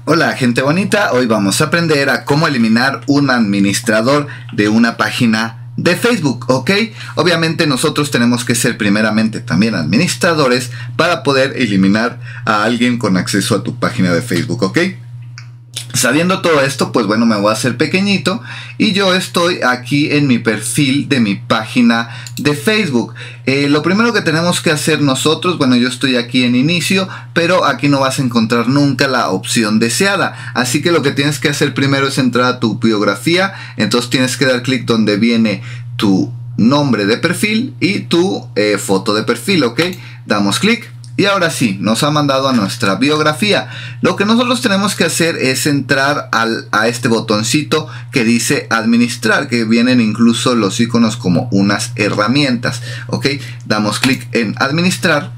Hola gente bonita, hoy vamos a aprender a cómo eliminar un administrador de una página de Facebook, ¿ok? Obviamente nosotros tenemos que ser primeramente también administradores para poder eliminar a alguien con acceso a tu página de Facebook, ¿ok? Sabiendo todo esto, pues bueno, me voy a hacer pequeñito y yo estoy aquí en mi perfil de mi página de Facebook. Lo primero que tenemos que hacer nosotros, bueno, yo estoy aquí en inicio, pero aquí no vas a encontrar nunca la opción deseada. Así que lo que tienes que hacer primero es entrar a tu biografía, entonces tienes que dar clic donde viene tu nombre de perfil y tu foto de perfil, ¿ok? Damos clic. Y ahora sí, nos ha mandado a nuestra biografía. Lo que nosotros tenemos que hacer es entrar a este botoncito que dice administrar, que vienen incluso los iconos como unas herramientas. ¿Ok? Damos clic en administrar.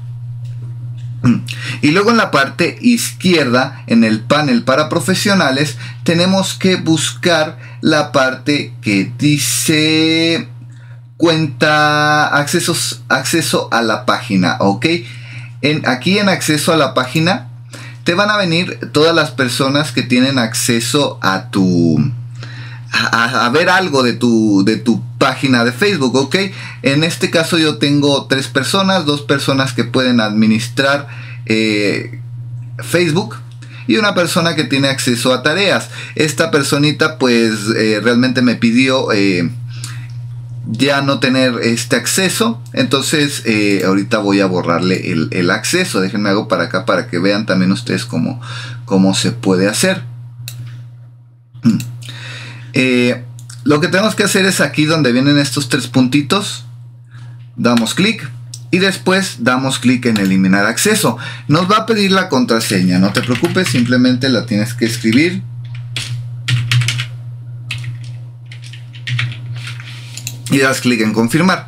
Y luego en la parte izquierda, en el panel para profesionales, tenemos que buscar la parte que dice acceso a la página. ¿Ok? Aquí en acceso a la página te van a venir todas las personas que tienen acceso a ver algo de tu página de Facebook, ¿ok? En este caso yo tengo 3 personas, 2 personas que pueden administrar Facebook y una persona que tiene acceso a tareas. Esta personita pues realmente me pidió ya no tener este acceso, entonces ahorita voy a borrarle el acceso. Déjenme hago para acá para que vean también ustedes cómo se puede hacer. Lo que tenemos que hacer es aquí donde vienen estos 3 puntitos, damos clic y después damos clic en eliminar acceso. Nos va a pedir la contraseña, no te preocupes, simplemente la tienes que escribir. Y das clic en confirmar.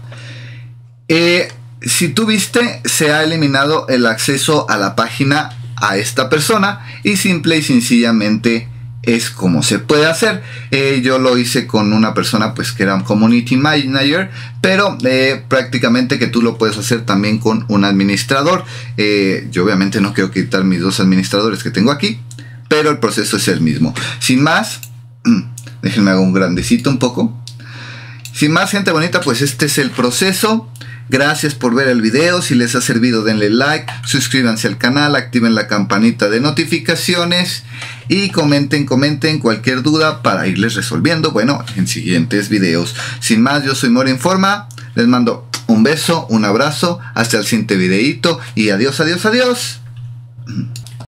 Si tú viste, se ha eliminado el acceso a la página a esta persona y simple y sencillamente es como se puede hacer. Yo lo hice con una persona pues que era un community manager, pero prácticamente que tú lo puedes hacer también con un administrador. Yo obviamente no quiero quitar mis 2 administradores que tengo aquí, pero el proceso es el mismo. Sin más, déjenme hago un grandecito un poco. Sin más, gente bonita, pues este es el proceso. Gracias por ver el video. Si les ha servido, denle like, suscríbanse al canal, activen la campanita de notificaciones y comenten cualquier duda para irles resolviendo, bueno, en siguientes videos. Sin más, yo soy Mora Informa. Les mando un beso, un abrazo, hasta el siguiente videito y adiós, adiós, adiós.